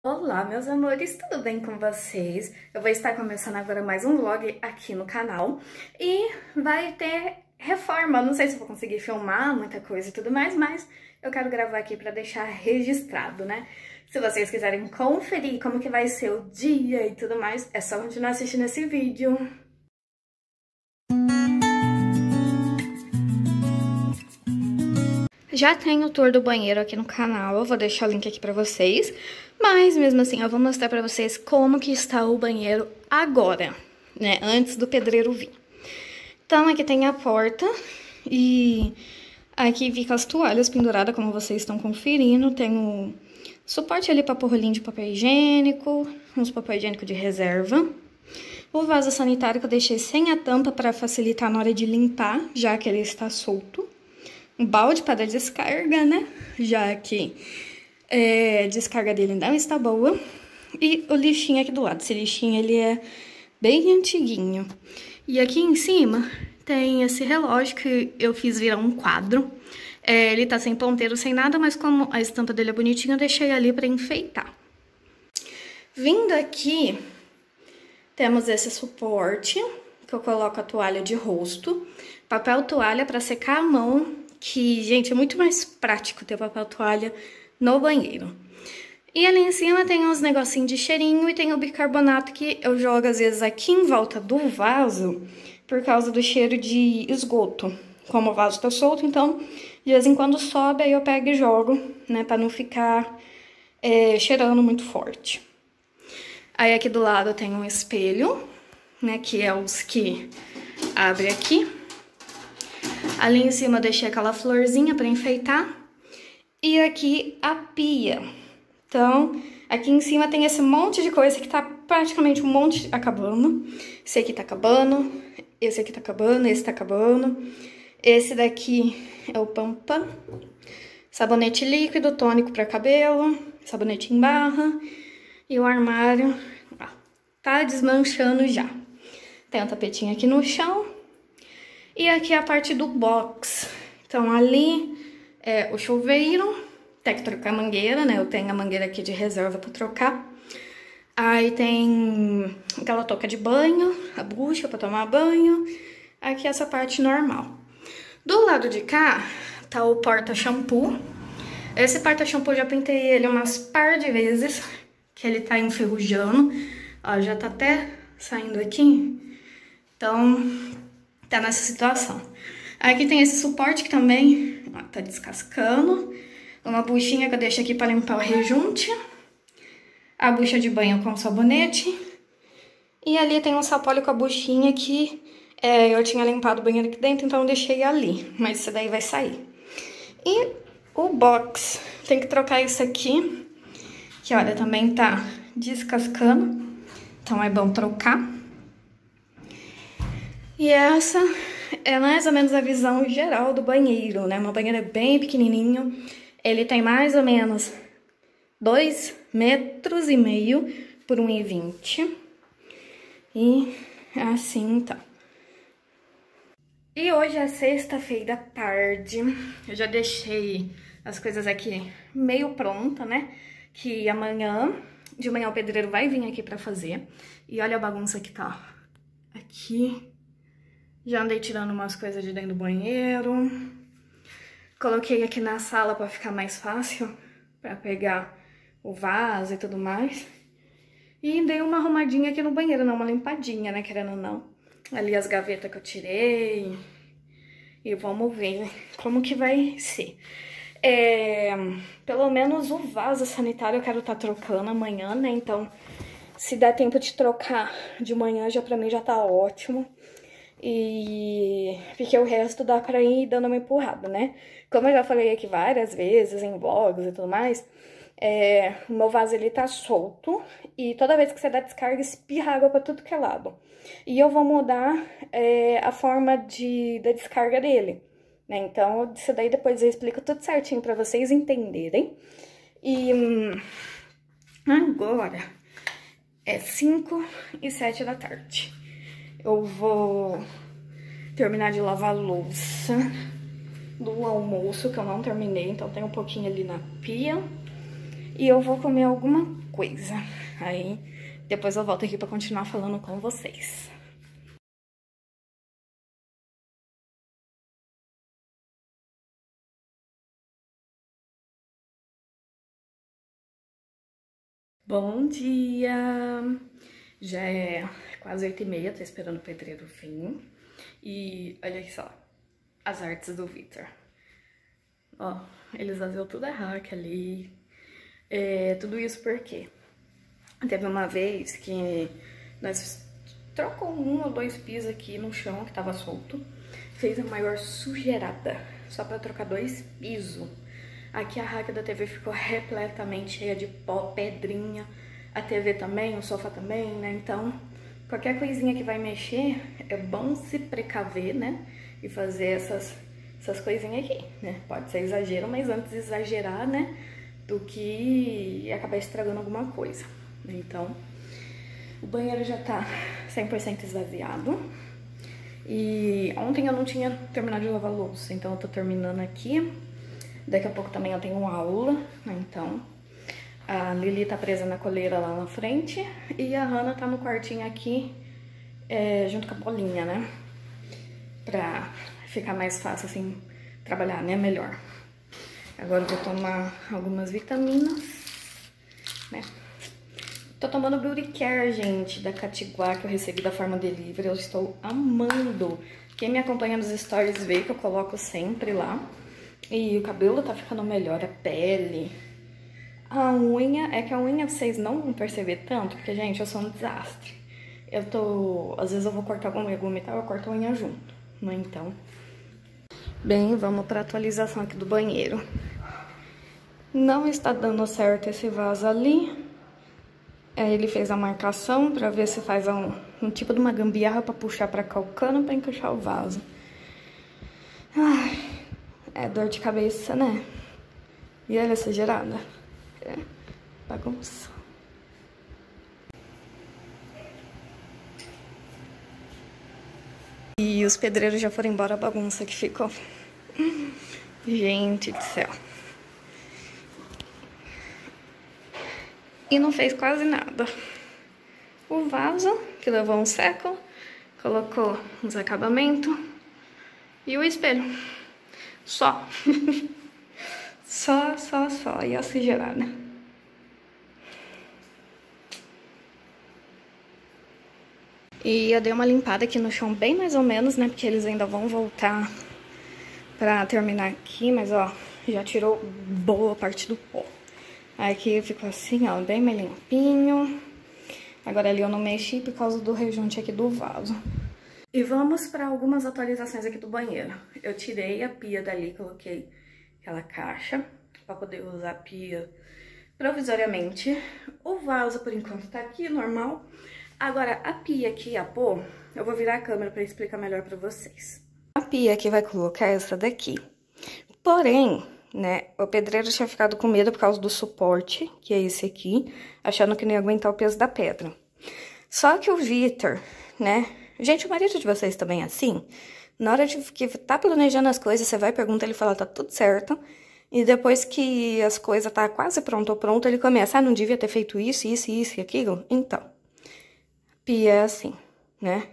Olá, meus amores, tudo bem com vocês? Eu vou estar começando agora mais um vlog aqui no canal e vai ter reforma. Não sei se eu vou conseguir filmar muita coisa e tudo mais, mas eu quero gravar aqui pra deixar registrado, né? Se vocês quiserem conferir como que vai ser o dia e tudo mais, é só continuar assistindo esse vídeo. Já tem o tour do banheiro aqui no canal, eu vou deixar o link aqui pra vocês. Mas mesmo assim, eu vou mostrar pra vocês como que está o banheiro agora, né? Antes do pedreiro vir. Então aqui tem a porta e aqui fica as toalhas penduradas, como vocês estão conferindo. Tem o suporte ali pra pôr rolinho de papel higiênico, uns papel higiênico de reserva. O vaso sanitário que eu deixei sem a tampa pra facilitar na hora de limpar, já que ele está solto. Um balde para descarga, né? Já que a descarga dele não está boa. E o lixinho aqui do lado. Esse lixinho, ele é bem antiguinho. E aqui em cima tem esse relógio que eu fiz virar um quadro. Ele tá sem ponteiro, sem nada, mas como a estampa dele é bonitinha, eu deixei ali para enfeitar. Vindo aqui, temos esse suporte, que eu coloco a toalha de rosto. Papel toalha para secar a mão. Que, gente, é muito mais prático ter papel toalha no banheiro. E ali em cima tem uns negocinhos de cheirinho e tem o bicarbonato que eu jogo às vezes aqui em volta do vaso por causa do cheiro de esgoto. Como o vaso tá solto, então de vez em quando sobe, aí eu pego e jogo, né, pra não ficar cheirando muito forte. Aí aqui do lado tem um espelho, né, que é os que abre aqui. Ali em cima eu deixei aquela florzinha pra enfeitar. E aqui a pia. Então, aqui em cima tem esse monte de coisa que tá praticamente um monte acabando. Esse aqui tá acabando, esse aqui tá acabando, esse tá acabando. Esse daqui é o Pampa. Sabonete líquido, tônico pra cabelo, sabonete em barra. E o armário, ó, tá desmanchando já. Tem um tapetinho aqui no chão. E aqui é a parte do box. Então, ali é o chuveiro. Tem que trocar a mangueira, né? Eu tenho a mangueira aqui de reserva pra trocar. Aí tem aquela touca de banho, a bucha pra tomar banho. Aqui essa parte normal. Do lado de cá, tá o porta-shampoo. Esse porta-shampoo eu já pintei ele umas par de vezes, que ele tá enferrujando. Ó, já tá até saindo aqui. Então, tá nessa situação. Aqui tem esse suporte que também, ó, tá descascando. Uma buchinha que eu deixo aqui para limpar o rejunte. A bucha de banho com sabonete. E ali tem um sapólio com a buchinha que eu tinha limpado o banheiro aqui dentro, então eu deixei ali. Mas isso daí vai sair. E o box. Tem que trocar isso aqui, que olha, também tá descascando. Então é bom trocar. E essa é mais ou menos a visão geral do banheiro, né? Meu banheiro é bem pequenininho. Ele tem mais ou menos 2,5 metros por 1,20. E assim tá. E hoje é sexta-feira à tarde. Eu já deixei as coisas aqui meio pronta, né? Que de manhã o pedreiro vai vir aqui pra fazer. E olha a bagunça que tá aqui. Já andei tirando umas coisas de dentro do banheiro. Coloquei aqui na sala pra ficar mais fácil, pra pegar o vaso e tudo mais. E dei uma arrumadinha aqui no banheiro, não, uma limpadinha, né, querendo ou não. Ali as gavetas que eu tirei. E vamos ver como que vai ser. Pelo menos o vaso sanitário eu quero estar trocando amanhã, né, então se der tempo de trocar de manhã, já pra mim já tá ótimo. E porque o resto dá pra ir dando uma empurrada, né? Como eu já falei aqui várias vezes em vlogs e tudo mais, o meu vaso ele tá solto e toda vez que você dá descarga espirra água pra tudo que é lado. E eu vou mudar a forma da descarga dele, né? Então isso daí depois eu explico tudo certinho pra vocês entenderem. E agora é 5h07 da tarde. Eu vou terminar de lavar a louça do almoço, que eu não terminei, então tem um pouquinho ali na pia. E eu vou comer alguma coisa. Aí depois eu volto aqui pra continuar falando com vocês. Bom dia! Já é quase 8h30, tô esperando o pedreiro vir. E olha só, as artes do Vitor. Ó, eles faziam tudo errado ali. Tudo isso porque teve uma vez que nós trocou 1 ou 2 pisos aqui no chão que tava solto. Fez a maior sujeirada, só pra trocar 2 pisos. Aqui a raca da TV ficou repletamente cheia de pó, pedrinha. A TV também, o sofá também, né? Então, qualquer coisinha que vai mexer, é bom se precaver, né? E fazer essas coisinhas aqui, né? Pode ser exagero, mas antes de exagerar, né? Do que acabar estragando alguma coisa. Então, o banheiro já tá 100% esvaziado. E ontem eu não tinha terminado de lavar a louça, então eu tô terminando aqui. Daqui a pouco também eu tenho aula, né? Então a Lili tá presa na coleira lá na frente e a Hannah tá no quartinho aqui, junto com a Bolinha, né? Pra ficar mais fácil, assim, trabalhar, né? Melhor. Agora eu vou tomar algumas vitaminas, né? Tô tomando Beauty Care, gente, da Catiguá, que eu recebi da Forma Delivery. Eu estou amando. Quem me acompanha nos stories vê que eu coloco sempre lá. E o cabelo tá ficando melhor, a pele. A unha, é que a unha vocês não vão perceber tanto, porque, gente, eu sou um desastre. Às vezes eu vou cortar algum legume e tal, eu corto a unha junto, né? Então, bem, vamos pra atualização aqui do banheiro. Não está dando certo esse vaso ali. Ele fez a marcação pra ver se faz um tipo de uma gambiarra pra puxar pra cá o cano pra encaixar o vaso. Ai... É dor de cabeça, né? E olha essa gerada. Bagunça. E os pedreiros já foram embora, a bagunça que ficou. Gente do céu. E não fez quase nada. O vaso, que levou um século, colocou uns acabamentos. E o espelho. Só. Só. E a sujeirada. E eu dei uma limpada aqui no chão, bem mais ou menos, né? Porque eles ainda vão voltar pra terminar aqui. Mas, ó, já tirou boa parte do pó. Aqui ficou assim, ó, bem mais limpinho. Agora ali eu não mexi por causa do rejunte aqui do vaso. E vamos para algumas atualizações aqui do banheiro. Eu tirei a pia dali, coloquei aquela caixa para poder usar a pia provisoriamente. O vaso, por enquanto, tá aqui, normal. Agora, a pia que ia pôr, eu vou virar a câmera para explicar melhor para vocês. A pia que vai colocar é essa daqui. Porém, né, o pedreiro tinha ficado com medo por causa do suporte, que é esse aqui, achando que não ia aguentar o peso da pedra. Só que o Vitor, né... Gente, o marido de vocês também é assim? Na hora de que tá planejando as coisas, você vai perguntar, ele fala, tá tudo certo. E depois que as coisas tá quase pronto, ele começa, não devia ter feito isso e aquilo. Então, pia é assim, né?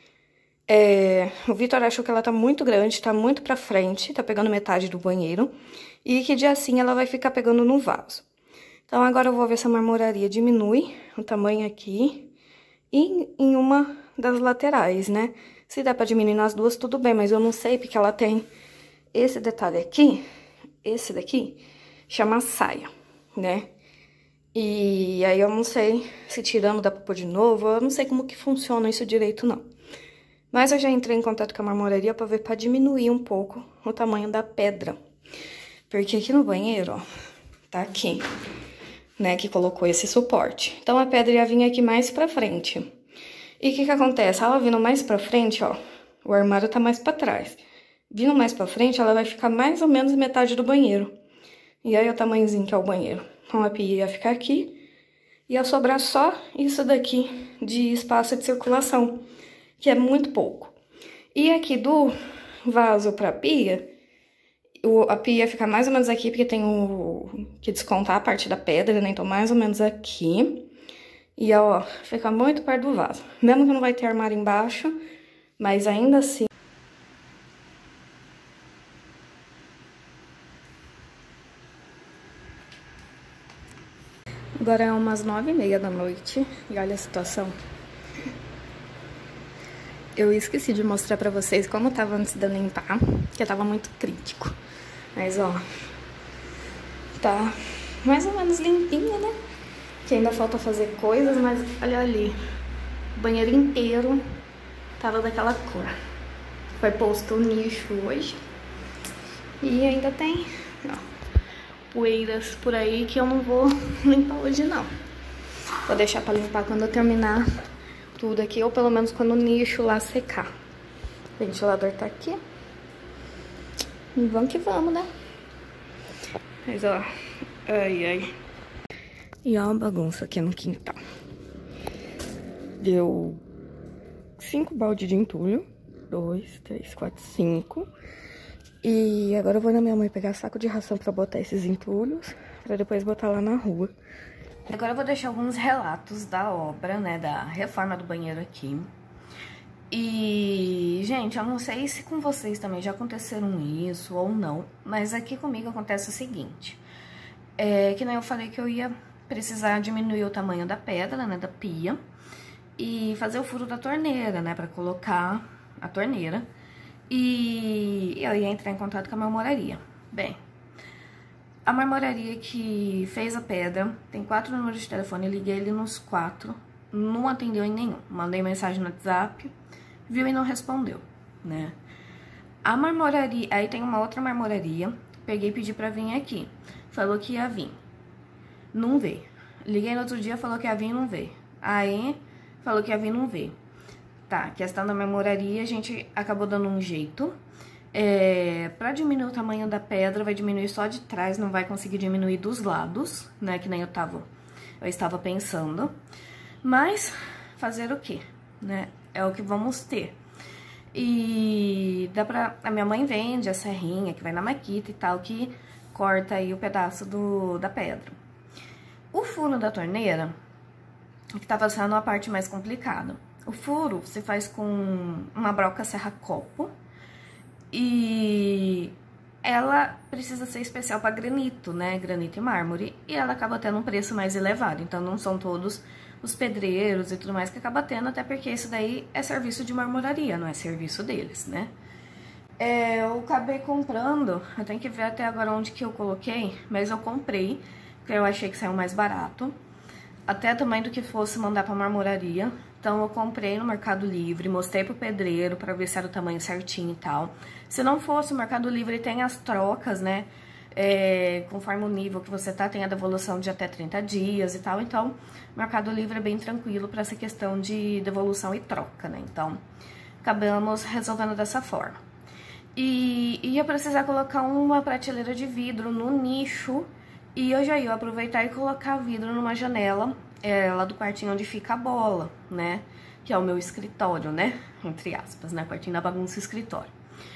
O Vitor achou que ela tá muito grande, tá muito pra frente, tá pegando metade do banheiro. E que de assim ela vai ficar pegando no vaso. Então, agora eu vou ver se a marmoraria diminui o tamanho aqui e em uma das laterais, né? Se der pra diminuir nas duas, tudo bem, mas eu não sei porque ela tem esse detalhe aqui, esse daqui, chama saia, né? E aí eu não sei se tirando dá pra pôr de novo, eu não sei como que funciona isso direito, não. Mas eu já entrei em contato com a marmoraria pra ver pra diminuir um pouco o tamanho da pedra. Porque aqui no banheiro, ó, tá aqui, né, que colocou esse suporte. Então, a pedra ia vir aqui mais pra frente. E o que acontece? Ela vindo mais pra frente, ó, o armário tá mais pra trás. Vindo mais pra frente, ela vai ficar mais ou menos metade do banheiro. E aí, o tamanhozinho que é o banheiro. Então, a pia ia ficar aqui, ia sobrar só isso daqui de espaço de circulação, que é muito pouco. E aqui do vaso pra pia, A pia fica mais ou menos aqui, porque tem que descontar a parte da pedra, né? Então, mais ou menos aqui. E, ó, fica muito perto do vaso. Mesmo que não vai ter armário embaixo, mas ainda assim... Agora é umas 9h30 da noite e olha a situação. Eu esqueci de mostrar pra vocês como tava antes de eu limpar, porque tava muito crítico. Mas, ó, tá mais ou menos limpinha, né? Que ainda falta fazer coisas, mas olha ali. O banheiro inteiro tava daquela cor. Foi posto o nicho hoje. E ainda tem, ó, poeiras por aí que eu não vou limpar hoje, não. Vou deixar pra limpar quando eu terminar tudo aqui, ou pelo menos quando o nicho lá secar. O ventilador tá aqui. E vamos que vamos, né? Mas, ó, ai. E ó a bagunça aqui no quintal. Deu 5 baldes de entulho. 2, 3, 4, 5. E agora eu vou na minha mãe pegar saco de ração pra botar esses entulhos, pra depois botar lá na rua. Agora eu vou deixar alguns relatos da obra, né, da reforma do banheiro aqui. E, gente, eu não sei se com vocês também já aconteceram isso ou não, mas aqui comigo acontece o seguinte. Que nem eu falei que eu ia precisar diminuir o tamanho da pedra, né, da pia, e fazer o furo da torneira, né, pra colocar a torneira. E eu ia entrar em contato com a marmoraria. Bem, a marmoraria que fez a pedra tem 4 números de telefone, eu liguei ele nos 4, não atendeu em nenhum. Mandei mensagem no WhatsApp, viu e não respondeu, né? A marmoraria, aí tem uma outra marmoraria, peguei e pedi pra vir aqui. Falou que ia vir, não veio. Liguei no outro dia, falou que ia vir e não veio. Aí, falou que ia vir e não veio. Tá, questão da marmoraria, a gente acabou dando um jeito. Pra diminuir o tamanho da pedra, vai diminuir só de trás, não vai conseguir diminuir dos lados, né? Que nem eu estava pensando. Mas, fazer o quê, né? É o que vamos ter. E a minha mãe vende a serrinha que vai na maquita e tal, que corta aí o pedaço da pedra. O furo da torneira, que tava sendo a parte mais complicada. O furo se faz com uma broca serra-copo e ela precisa ser especial para granito, né? Granito e mármore, e ela acaba tendo um preço mais elevado, então não são todos os pedreiros e tudo mais que acaba tendo, até porque isso daí é serviço de marmoraria, não é serviço deles, né? Eu acabei comprando, eu tenho que ver até agora onde que eu coloquei, mas eu comprei, porque eu achei que saiu mais barato, até também do que fosse mandar pra marmoraria. Então eu comprei no Mercado Livre, mostrei pro pedreiro pra ver se era o tamanho certinho e tal. Se não fosse, o Mercado Livre tem as trocas, né? Conforme o nível que você tá, tem a devolução de até 30 dias e tal. Então, o Mercado Livre é bem tranquilo pra essa questão de devolução e troca, né? Então, acabamos resolvendo dessa forma. E ia precisar colocar uma prateleira de vidro no nicho. E eu já ia aproveitar e colocar vidro numa janela, lá do quartinho onde fica a bola, né? Que é o meu escritório, né? Entre aspas, né? Quartinho da bagunça, escritório.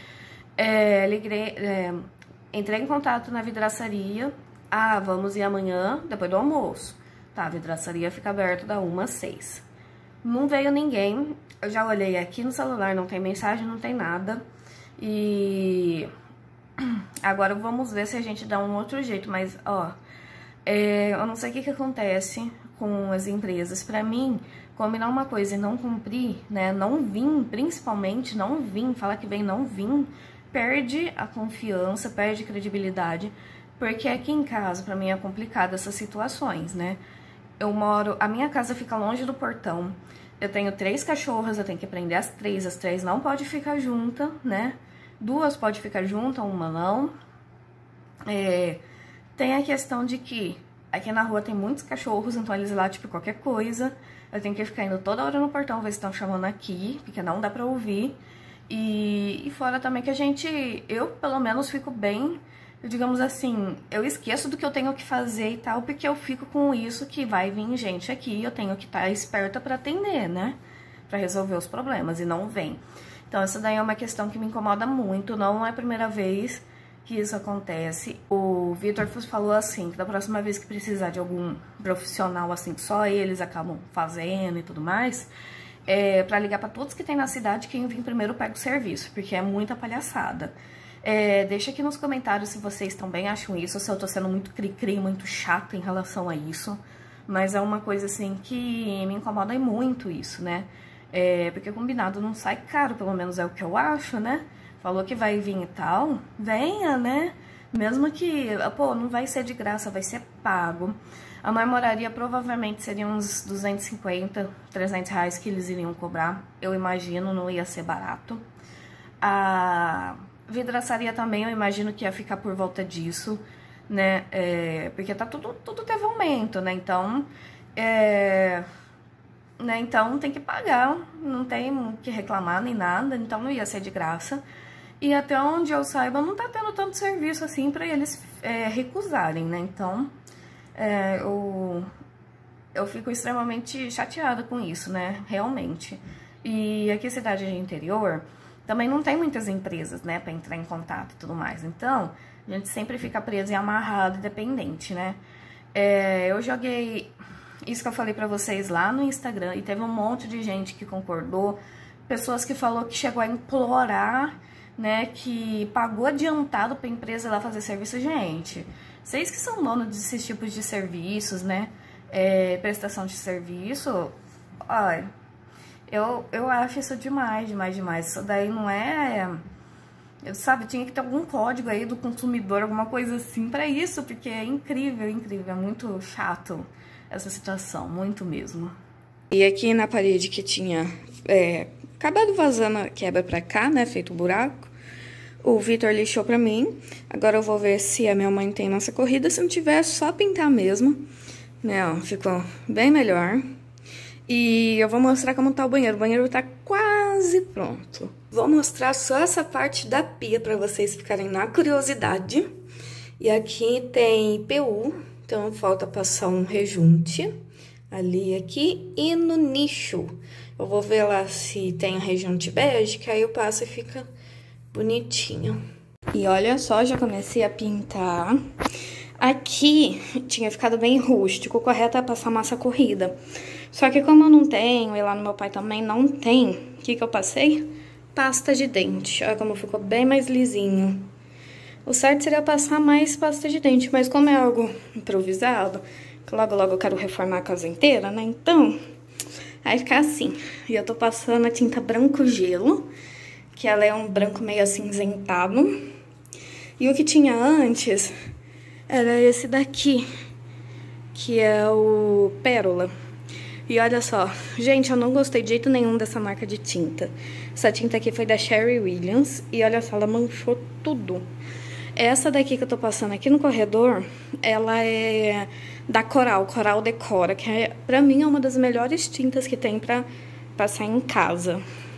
Entrei em contato na vidraçaria. Ah, vamos ir amanhã, depois do almoço. Tá, a vidraçaria fica aberta da 1 às 6. Não veio ninguém. Eu já olhei aqui no celular, não tem mensagem, não tem nada. E agora vamos ver se a gente dá um outro jeito, mas, ó, eu não sei o que acontece com as empresas. Pra mim, combinar uma coisa e não cumprir, né, não vir, principalmente, não vir, falar que vem, não vir, perde a confiança, perde a credibilidade, porque aqui em casa, pra mim, é complicado essas situações, né. Eu moro, a minha casa fica longe do portão, eu tenho 3 cachorras, eu tenho que prender as 3 não pode ficar junta, né, 2 pode ficar juntas, uma não. Tem a questão de que aqui na rua tem muitos cachorros, então eles latem por qualquer coisa. Eu tenho que ficar indo toda hora no portão ver se estão chamando aqui, porque não dá pra ouvir. E fora também que eu pelo menos fico bem, digamos assim, eu esqueço do que eu tenho que fazer e tal, porque eu fico com isso que vai vir gente aqui, eu tenho que estar esperta pra atender, né? Pra resolver os problemas, e não vem. Então, essa daí é uma questão que me incomoda muito, não é a primeira vez que isso acontece. O Vitor falou assim, que da próxima vez que precisar de algum profissional assim, que só eles acabam fazendo e tudo mais, pra ligar pra todos que tem na cidade, quem vir primeiro pega o serviço, porque é muita palhaçada. Deixa aqui nos comentários se vocês também acham isso, ou se eu tô sendo muito cri-cri, muito chata em relação a isso. Mas é uma coisa, assim, que me incomoda muito isso, né? Porque combinado não sai caro, pelo menos é o que eu acho, né? Falou que vai vir e tal, venha, né? Mesmo que, pô, não vai ser de graça, vai ser pago. A marmoraria provavelmente seria uns 250, 300 reais que eles iriam cobrar. Eu imagino, não ia ser barato. A vidraçaria também, eu imagino que ia ficar por volta disso, né? Porque tá tudo teve aumento, né? Então, então tem que pagar, não tem o que reclamar nem nada, então não ia ser de graça. E até onde eu saiba, não tá tendo tanto serviço assim pra eles recusarem, né? Então, eu fico extremamente chateada com isso, né? Realmente. E aqui, cidade de interior, também não tem muitas empresas, né, pra entrar em contato e tudo mais. Então, a gente sempre fica preso e amarrado e dependente, né? Eu joguei isso que eu falei pra vocês lá no Instagram e teve um monte de gente que concordou, pessoas que falou que chegou a implorar, né, que pagou adiantado pra empresa lá fazer serviço. Gente, vocês que são donos desses tipos de serviços, né, prestação de serviço, olha, eu acho isso demais. Isso daí não sabe, tinha que ter algum código aí do consumidor, alguma coisa assim pra isso, porque é incrível, é muito chato essa situação, muito mesmo. E aqui na parede que tinha acabado vazando a quebra pra cá, né, feito um buraco, o Vitor lixou pra mim. Agora eu vou ver se a minha mãe tem nossa corrida, se não tiver é só pintar mesmo, né, ó, ficou bem melhor. E eu vou mostrar como tá o banheiro tá quase pronto. Vou mostrar só essa parte da pia pra vocês ficarem na curiosidade. E aqui tem PU, então falta passar um rejunte ali, aqui e no nicho. Eu vou ver lá se tem um rejunte bege, que aí eu passo e fica bonitinho. E olha só, já comecei a pintar. Aqui tinha ficado bem rústico, o correto é passar massa corrida. Só que como eu não tenho, e lá no meu pai também não tem, o que eu passei? Pasta de dente. Olha como ficou bem mais lisinho. O certo seria passar mais pasta de dente, mas como é algo improvisado, que logo eu quero reformar a casa inteira, né? Então, vai ficar assim. E eu tô passando a tinta branco gelo, que ela é um branco meio acinzentado. E o que tinha antes era esse daqui, que é o Pérola. E olha só, gente, eu não gostei de jeito nenhum dessa marca de tinta. Essa tinta aqui foi da Sherry Williams e olha só, ela manchou tudo. Essa daqui que eu tô passando aqui no corredor, ela é da Coral Decora, que pra mim é uma das melhores tintas que tem pra passar em casa.